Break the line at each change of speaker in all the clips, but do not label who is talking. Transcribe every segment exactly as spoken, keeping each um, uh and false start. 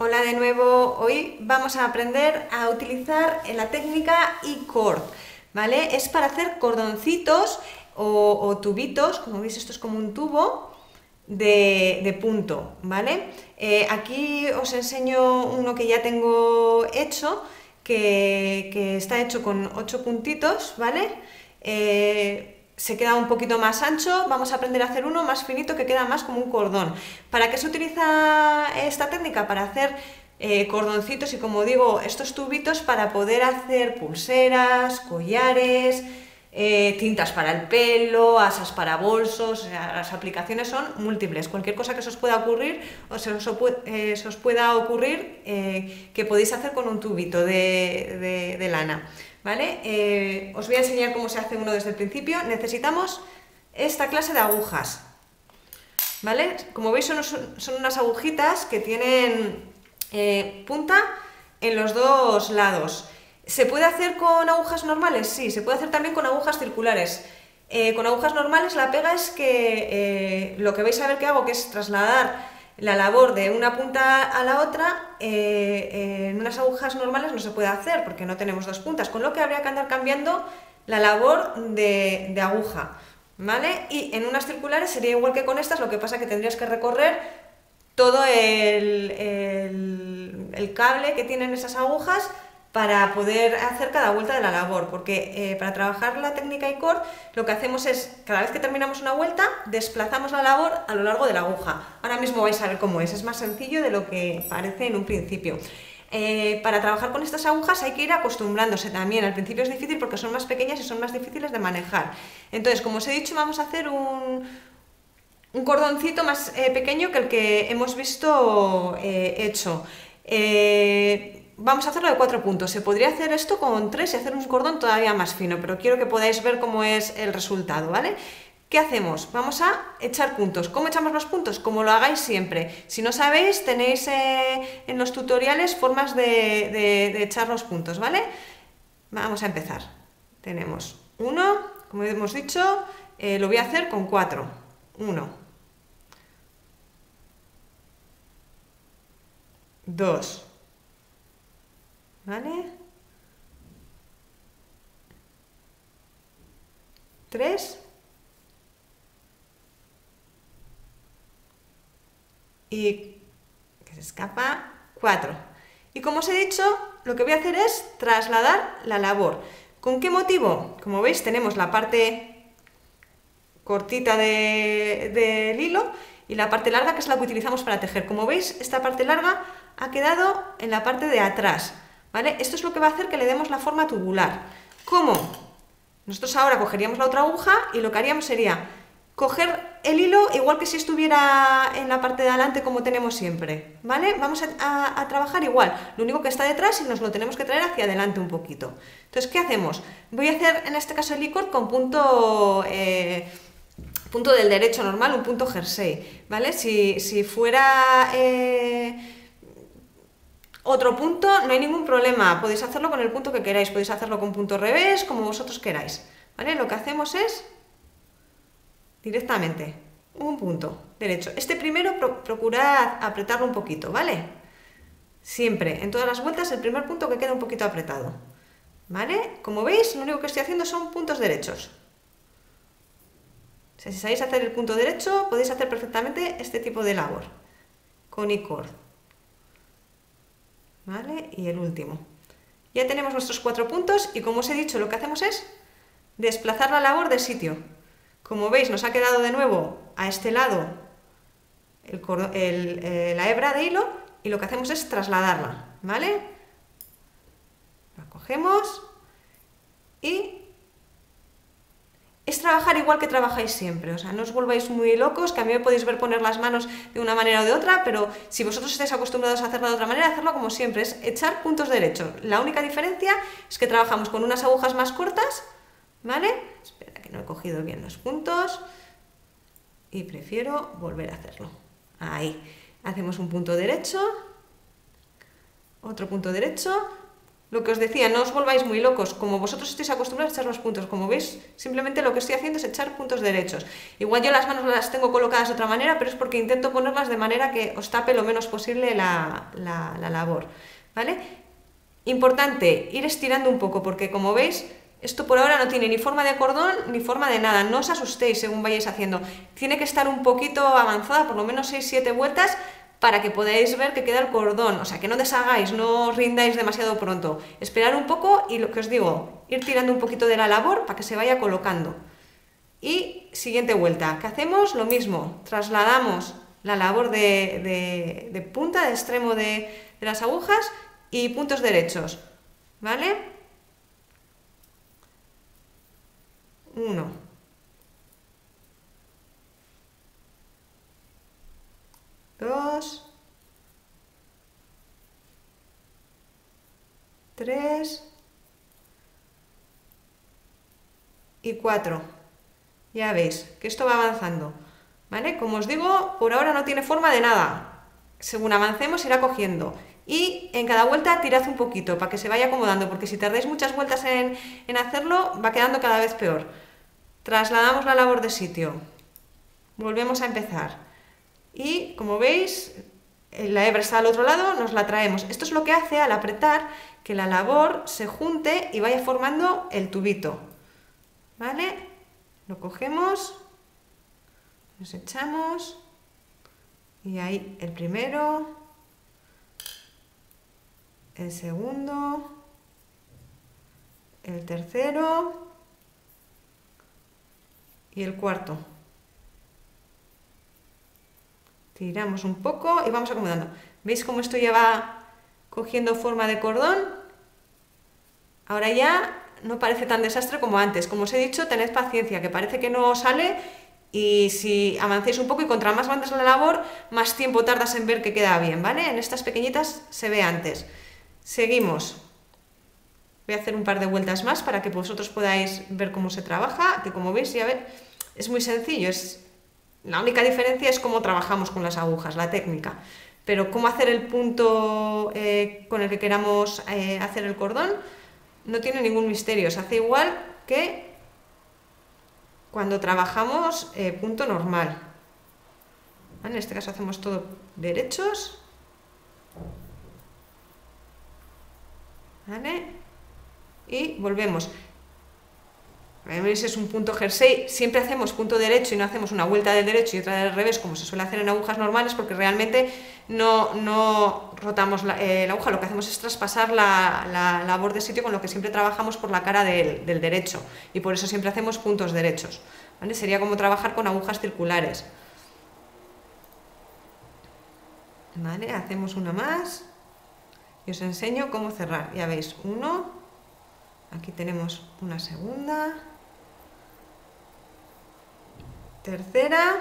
Hola de nuevo, hoy vamos a aprender a utilizar la técnica I-cord, ¿vale? Es para hacer cordoncitos o, o tubitos, como veis esto es como un tubo de, de punto, ¿vale? Eh, aquí os enseño uno que ya tengo hecho, que, que está hecho con ocho puntitos, ¿vale? Eh, se queda un poquito más ancho, vamos a aprender a hacer uno más finito que queda más como un cordón. ¿Para qué se utiliza esta técnica? Para hacer eh, cordoncitos y, como digo, estos tubitos para poder hacer pulseras, collares, eh, cintas para el pelo, asas para bolsos. O sea, las aplicaciones son múltiples. Cualquier cosa que se os pueda ocurrir o se os, eh, se os pueda ocurrir eh, que podéis hacer con un tubito de, de, de lana. ¿Vale? Eh, os voy a enseñar cómo se hace uno desde el principio. Necesitamos esta clase de agujas, ¿vale? Como veis son, son unas agujitas que tienen eh, punta en los dos lados. ¿Se puede hacer con agujas normales? Sí, se puede hacer también con agujas circulares. Eh, con agujas normales la pega es que eh, lo que vais a ver que hago, que es trasladar la labor de una punta a la otra, eh, eh, en unas agujas normales no se puede hacer porque no tenemos dos puntas, con lo que habría que andar cambiando la labor de, de aguja, ¿vale? Y en unas circulares sería igual que con estas, lo que pasa que tendrías que recorrer todo el, el, el cable que tienen esas agujas para poder hacer cada vuelta de la labor, porque eh, para trabajar la técnica I-cord lo que hacemos es, cada vez que terminamos una vuelta, desplazamos la labor a lo largo de la aguja. Ahora mismo vais a ver cómo es, es más sencillo de lo que parece en un principio. Eh, para trabajar con estas agujas hay que ir acostumbrándose también. Al principio es difícil porque son más pequeñas y son más difíciles de manejar. Entonces, como os he dicho, vamos a hacer un, un cordoncito más eh, pequeño que el que hemos visto eh, hecho. Eh, Vamos a hacerlo de cuatro puntos. Se podría hacer esto con tres y hacer un cordón todavía más fino, pero quiero que podáis ver cómo es el resultado, ¿vale? ¿Qué hacemos? Vamos a echar puntos. ¿Cómo echamos los puntos? Como lo hagáis siempre. Si no sabéis, tenéis eh, en los tutoriales formas de, de, de echar los puntos, ¿vale? Vamos a empezar. Tenemos uno, como hemos dicho, eh, lo voy a hacer con cuatro. Uno. Dos. ¿Vale? Tres. Y que se escapa, cuatro. Y como os he dicho, lo que voy a hacer es trasladar la labor. ¿Con qué motivo? Como veis, tenemos la parte cortita de, del hilo y la parte larga, que es la que utilizamos para tejer. Como veis, esta parte larga ha quedado en la parte de atrás, ¿vale? Esto es lo que va a hacer que le demos la forma tubular. ¿Cómo? Nosotros ahora cogeríamos la otra aguja y lo que haríamos sería coger el hilo igual que si estuviera en la parte de adelante, como tenemos siempre, ¿vale? Vamos a, a, a trabajar igual, lo único que está detrás y nos lo tenemos que traer hacia adelante un poquito. Entonces, ¿qué hacemos? Voy a hacer en este caso el I-cord con punto... Eh, punto del derecho normal, un punto jersey, ¿vale? Si, si fuera eh, otro punto, no hay ningún problema, podéis hacerlo con el punto que queráis, podéis hacerlo con punto revés, como vosotros queráis, ¿vale? Lo que hacemos es directamente un punto derecho. Este primero pro, procurad apretarlo un poquito, ¿vale? Siempre, en todas las vueltas, el primer punto que queda un poquito apretado, ¿vale? Como veis, lo único que estoy haciendo son puntos derechos. O sea, si sabéis hacer el punto derecho, podéis hacer perfectamente este tipo de labor con I-cord, ¿vale? Y el último. Ya tenemos nuestros cuatro puntos y, como os he dicho, lo que hacemos es desplazar la labor de sitio. Como veis, nos ha quedado de nuevo a este lado el, el, eh, la hebra de hilo y lo que hacemos es trasladarla, ¿vale? La cogemos y es trabajar igual que trabajáis siempre, o sea, no os volváis muy locos, que a mí me podéis ver poner las manos de una manera o de otra, pero si vosotros estáis acostumbrados a hacerlo de otra manera, hacerlo como siempre, es echar puntos derechos. La única diferencia es que trabajamos con unas agujas más cortas, ¿vale? Espera que no he cogido bien los puntos y prefiero volver a hacerlo. Ahí, hacemos un punto derecho, otro punto derecho Lo que os decía, no os volváis muy locos, como vosotros estáis acostumbrados a echar los puntos, como veis, simplemente lo que estoy haciendo es echar puntos derechos. Igual yo las manos las tengo colocadas de otra manera, pero es porque intento ponerlas de manera que os tape lo menos posible la, la, la labor, ¿vale? Importante, ir estirando un poco, porque como veis, esto por ahora no tiene ni forma de cordón ni forma de nada, no os asustéis según vayáis haciendo. Tiene que estar un poquito avanzada, por lo menos seis siete vueltas, para que podáis ver que queda el cordón, o sea, que no deshagáis, no os rindáis demasiado pronto. Esperar un poco y lo que os digo, ir tirando un poquito de la labor para que se vaya colocando. Y siguiente vuelta, ¿qué hacemos? Lo mismo, trasladamos la labor de, de, de punta, de extremo de, de las agujas y puntos derechos, ¿vale? Uno. Dos. Tres. Y cuatro. Ya veis que esto va avanzando, ¿vale? Como os digo, por ahora no tiene forma de nada. Según avancemos irá cogiendo. Y en cada vuelta tirad un poquito para que se vaya acomodando, porque si tardáis muchas vueltas en, en hacerlo, va quedando cada vez peor. Trasladamos la labor de sitio. Volvemos a empezar. Y como veis, la hebra está al otro lado, nos la traemos. Esto es lo que hace al apretar que la labor se junte y vaya formando el tubito. ¿Vale? Lo cogemos, nos echamos y ahí el primero, el segundo, el tercero y el cuarto. Tiramos un poco y vamos acomodando. ¿Veis cómo esto ya va cogiendo forma de cordón? Ahora ya no parece tan desastre como antes. Como os he dicho, tened paciencia, que parece que no sale y si avancéis un poco y contra más grandes la labor, más tiempo tardas en ver que queda bien, ¿vale? En estas pequeñitas se ve antes. Seguimos. Voy a hacer un par de vueltas más para que vosotros podáis ver cómo se trabaja, que como veis ya ve, es muy sencillo, es... La única diferencia es cómo trabajamos con las agujas, la técnica. Pero cómo hacer el punto eh, con el que queramos eh, hacer el cordón no tiene ningún misterio. Se hace igual que cuando trabajamos eh, punto normal. ¿Vale? En este caso hacemos todo derechos. ¿Vale? Y volvemos. ¿Veis? Es un punto jersey, siempre hacemos punto derecho y no hacemos una vuelta del derecho y otra del revés como se suele hacer en agujas normales, porque realmente no, no rotamos la, eh, la aguja, lo que hacemos es traspasar la, la labor de sitio, con lo que siempre trabajamos por la cara del, del derecho y por eso siempre hacemos puntos derechos, ¿vale? Sería como trabajar con agujas circulares. ¿Vale? Hacemos una más y os enseño cómo cerrar. Ya veis, uno, aquí tenemos una segunda, tercera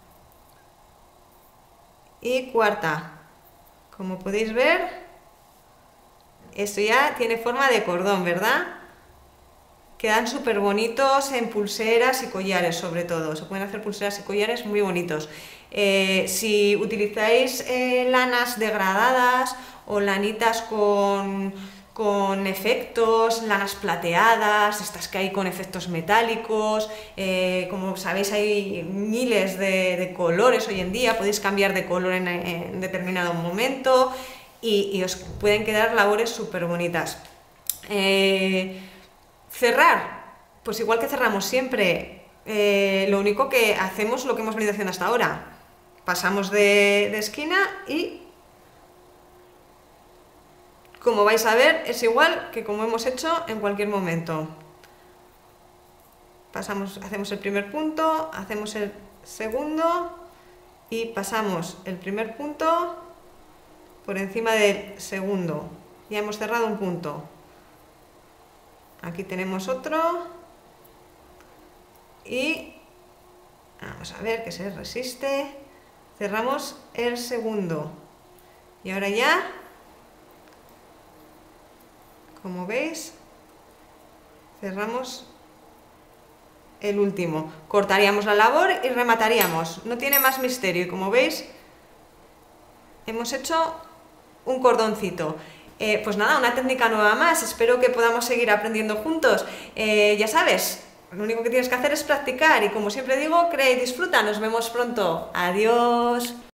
y cuarta. Como podéis ver, esto ya tiene forma de cordón, ¿verdad? Quedan súper bonitos en pulseras y collares, sobre todo. Se pueden hacer pulseras y collares muy bonitos. Eh, si utilizáis eh, lanas degradadas o lanitas con... con efectos, lanas plateadas, estas que hay con efectos metálicos, eh, como sabéis hay miles de, de colores hoy en día, podéis cambiar de color en, en determinado momento y, y os pueden quedar labores súper bonitas. Eh, cerrar, pues igual que cerramos siempre, eh, lo único que hacemos lo que hemos venido haciendo hasta ahora, pasamos de, de esquina y... Como vais a ver, es igual que como hemos hecho en cualquier momento. Pasamos, hacemos el primer punto, hacemos el segundo y pasamos el primer punto por encima del segundo. Ya hemos cerrado un punto. Aquí tenemos otro y vamos a ver que se resiste. Cerramos el segundo y ahora ya, como veis, cerramos el último. Cortaríamos la labor y remataríamos. No tiene más misterio. Y como veis, hemos hecho un cordoncito. Eh, pues nada, una técnica nueva más, espero que podamos seguir aprendiendo juntos. Eh, ya sabes, lo único que tienes que hacer es practicar y como siempre digo, crea y disfruta, nos vemos pronto. Adiós.